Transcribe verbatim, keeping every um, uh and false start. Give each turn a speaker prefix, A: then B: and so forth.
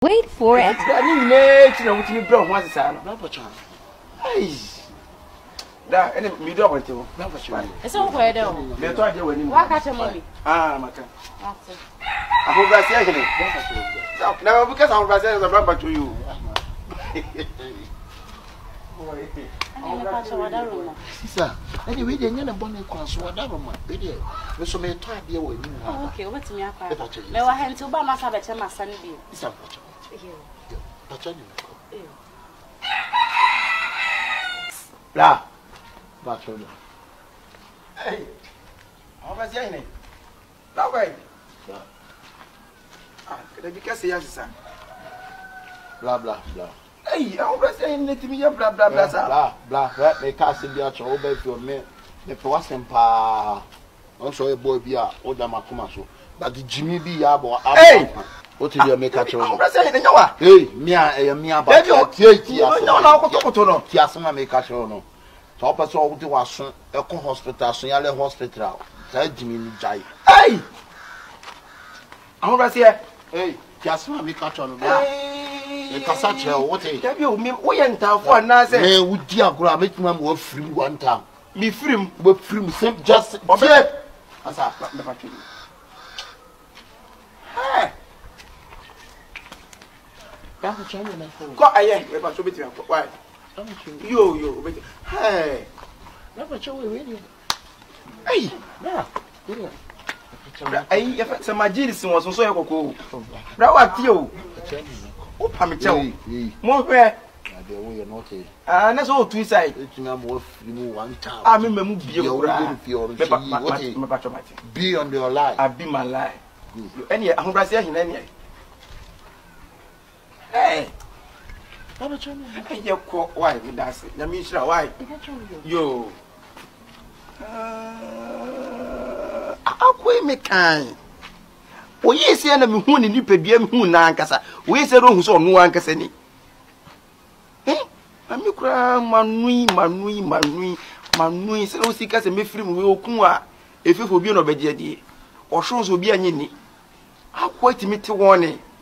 A: Wait for it.
B: I need me to know what you brought once, son. Hey. That any me don't want to.
A: It's all where though.
B: They told you when you
A: walk at your mommy.
B: Ah, my God. I hope that's actually. Now, because I'm Brazilian, I'm back to you.
C: Sir, anyway, they never born a cross, whatever, my video. We so may try the way.
A: Okay, what's me up? May I hand to Bama Sabbath, my son?
C: It's not much.
B: Blah.
C: Hey,
B: how was your name? That way. Ah, because he has a son.
C: Blah, blah, blah.
B: Hey, I was saying to me, blah, blah, blah,
C: blah, blah. That may cast in the actual over for me. The person pa also a boy be a older Makumaso, but the Jimmy be a boy. Hey, what did you make a choice? I was saying, hey, Mia, Mia, but you're not Tiasma make a show. No, top us all to was a hospital, Sonale Hospital. Said Jimmy Jai.
B: Hey, I was here.
C: Hey, Tiasma make a show. The Cassacho, what have you mean? We enter for another. Hey, would you grab it, ma'am, were free one time? Me free, but free, just object. As I never to you. Hey, that's a Chinaman. Go, I am about to be quiet. You, you, hey, never show you radio. Hey, yeah, hey, if some magicians was also a cool. Now, what you? Oh, Pamicho, more where they were not. Ah, that's all two sides. It's not more one time. I remember be on your life. I be my life. Any, I'm going to say in any. Hey, I'm trying to quote why we that's it. Let me show why. Yo, I'll quit me kind. We see enemy who in you pay who nankasa. We say who so no ankasa ni. Eh? Ami kura manui manui manui manui se o sika se mefiri mu we okun a efefo bi no begye die. O shows obi anyi ni. Akwati mi te woni.